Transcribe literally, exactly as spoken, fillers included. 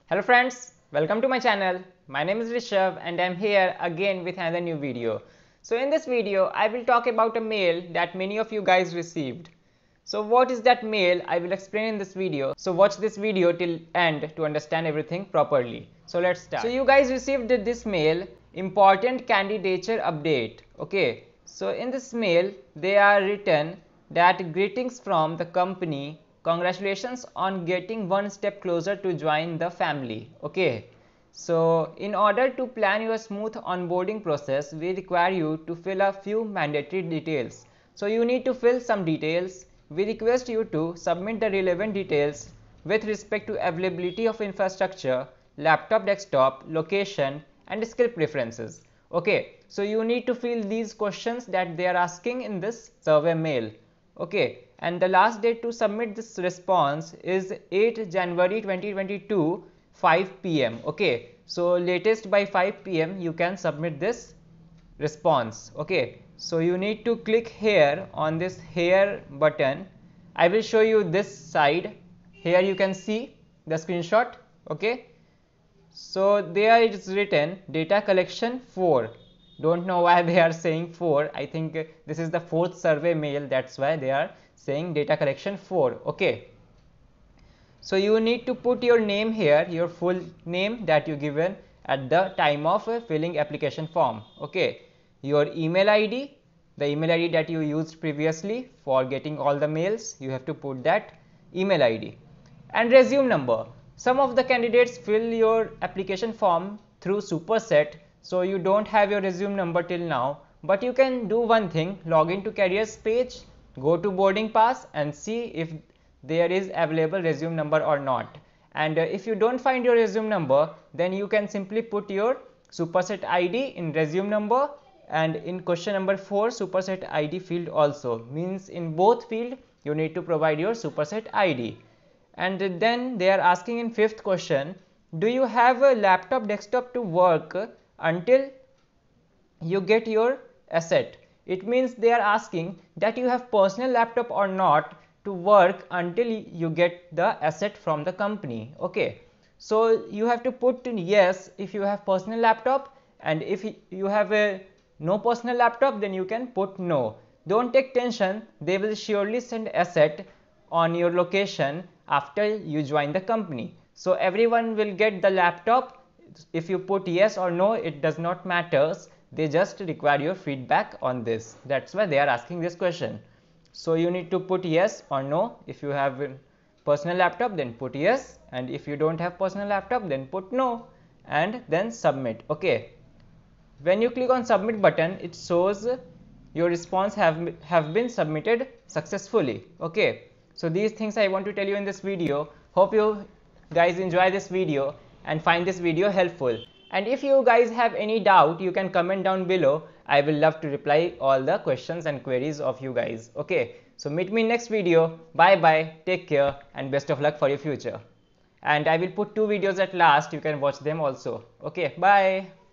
Hello friends, welcome to my channel. My name is Rishabh and I am here again with another new video. So in this video, I will talk about a mail that many of you guys received. So what is that mail? I will explain in this video. So watch this video till end to understand everything properly. So let's start. So you guys received this mail, important candidature update. Okay. So in this mail, they are written that greetings from the company. Congratulations on getting one step closer to join the family. Okay. So in order to plan your smooth onboarding process, we require you to fill a few mandatory details. So you need to fill some details. We request you to submit the relevant details with respect to availability of infrastructure, laptop, desktop, location and skill preferences. Okay, so you need to fill these questions that they are asking in this survey mail. Okay, and the last date to submit this response is eighth January twenty twenty-two, five p m Okay, so latest by five p m you can submit this response. Okay, so you need to click here on this here button. I will show you this side. Here you can see the screenshot. Okay, so there it is written data collection four. Don't know why they are saying four. I think this is the fourth survey mail, that's why they are saying data collection four. Okay, so you need to put your name here, your full name that you given at the time of uh, filling application form. Okay, your email I D, the email I D that you used previously for getting all the mails, you have to put that email I D, and resume number. Some of the candidates fill your application form through superset, so you don't have your resume number till now, but you can do one thing: log into careers page, go to boarding pass and see if there is available resume number or not. And uh, if you don't find your resume number, then you can simply put your superset I D in resume number, and in question number four superset I D field also, means in both field you need to provide your superset I D. And then they are asking in fifth question, do you have a laptop, desktop to work until you get your asset? It means they are asking that you have personal laptop or not to work until you get the asset from the company. Okay, so you have to put in yes if you have personal laptop, and if you have a no personal laptop, then you can put no. Don't take tension, they will surely send asset on your location after you join the company. So everyone will get the laptop. If you put yes or no, it does not matter. They just require your feedback on this. That's why they are asking this question. So you need to put yes or no. If you have a personal laptop, then put yes, and if you don't have personal laptop, then put no, and then submit. Okay, when you click on submit button, it shows your response have have been submitted successfully. Okay, so these things I want to tell you in this video. Hope you guys enjoy this video and find this video helpful. And if you guys have any doubt, you can comment down below. I will love to reply all the questions and queries of you guys. Okay, so meet me in next video. Bye bye, take care, and best of luck for your future. And I will put two videos at last, you can watch them also. Okay, bye.